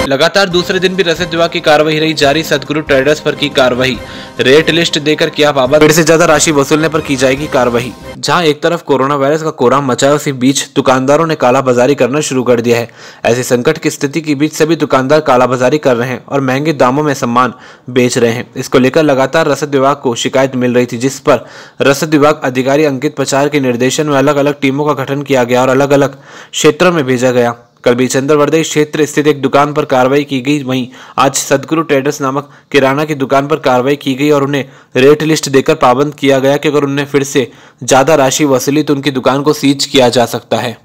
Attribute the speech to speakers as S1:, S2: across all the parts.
S1: लगातार दूसरे दिन भी रसद विभाग की कार्रवाई रही जारी। सदगुरु ट्रेडर्स पर की कार्रवाई, रेट लिस्ट देकर किया पाबंद, पेड़ से ज्यादा राशि वसूलने पर की जाएगी कार्रवाई। जहां एक तरफ कोरोना वायरस का कोहराम मचा है, उसी बीच दुकानदारों ने कालाबाजारी करना शुरू कर दिया है। ऐसे संकट की स्थिति के बीच सभी दुकानदार कालाबाजारी कर रहे हैं और महंगे दामों में सामान बेच रहे हैं। इसको लेकर लगातार रसद विभाग को शिकायत मिल रही थी, जिस पर रसद विभाग अधिकारी अंकित पचार के निर्देशन में अलग अलग टीमों का गठन किया गया और अलग अलग क्षेत्रों में भेजा गया। कल भी चंद्रवर्दी क्षेत्र स्थित एक दुकान पर कार्रवाई की गई। वहीं आज सदगुरु ट्रेडर्स नामक किराना की दुकान पर कार्रवाई की गई और उन्हें रेट लिस्ट देकर पाबंद किया गया कि अगर उन्हें फिर से ज्यादा राशि वसूली तो उनकी दुकान को सीज किया जा सकता है।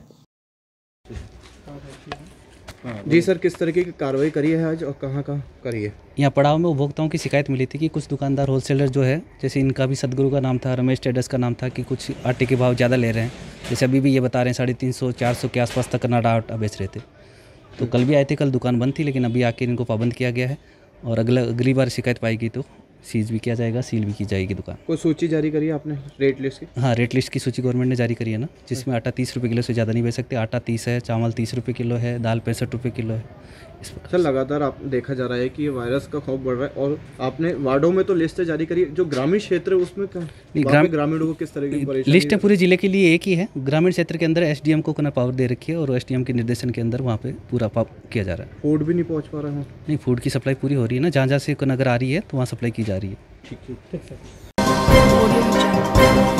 S2: जी सर, किस तरीके की कार्रवाई करी है आज और कहाँ करी है?
S3: यहाँ पड़ाव में उपभोक्ताओं की शिकायत मिली थी कि कुछ दुकानदार होलसेलर जो है, जैसे इनका भी सदगुरु का नाम था, रमेश ट्रेडर्स का नाम था, कि कुछ आटे के भाव ज़्यादा ले रहे हैं। जैसे अभी भी ये बता रहे हैं 350-400 के आसपास तक कनाडा आटा बेच रहे थे। तो कल भी आए थे, कल दुकान बंद थी, लेकिन अभी आके इनको पाबंद किया गया है और अगली बार शिकायत पाएगी तो सीज भी किया जाएगा, सील भी की जाएगी दुकान।
S2: कोई सूची जारी करी है आपने रेट लिस्ट की?
S3: हाँ, रेट लिस्ट की सूची गवर्नमेंट ने जारी करी है ना, जिसमें आटा 30 रुपये किलो से ज़्यादा नहीं बेच सकते। आटा 30 है, चावल 30 रुपये किलो है, दाल 65 रुपये किलो है। इस प्रकार
S2: सर लगातार आप देखा जा रहा है कि ये वायरस का खौफ बढ़ रहा है और आपने वार्डों में तो लिस्ट जारी करी है, जो ग्रामीण क्षेत्र है उसमें ग्रामीणों को किस तरह की परेशानी?
S3: लिस्ट है पूरे जिले के लिए एक ही है। ग्रामीण क्षेत्र के अंदर एसडीएम को पावर दे रखी है और एसडीएम के निर्देशन के अंदर वहाँ पे पूरा किया जा रहा है।
S2: फूड भी नहीं पहुँच पा रहा है?
S3: नहीं, फूड की सप्लाई पूरी हो रही है ना, जहाँ जहाँ से नगर आ रही है तो वहाँ सप्लाई की जा रही है।
S2: ठीक सर।